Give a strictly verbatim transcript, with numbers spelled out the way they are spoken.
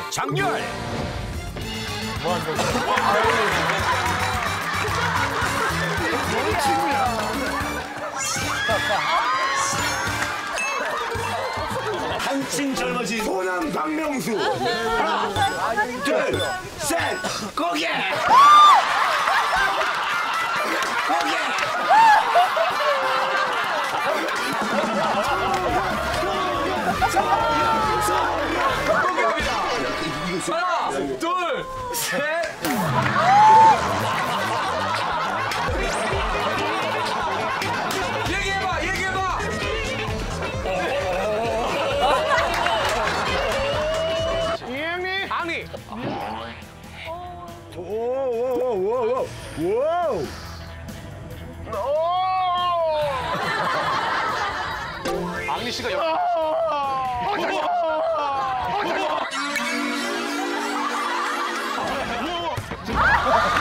장렬. 한층 젊어진 호남 박명수. 하나, 둘, 셋, 고개. 고개. 하나, 둘, 셋. 얘기해봐, 얘기해봐. 이행미. 앙이. 오오오오오오. 오. 앙리 씨가 여... 아!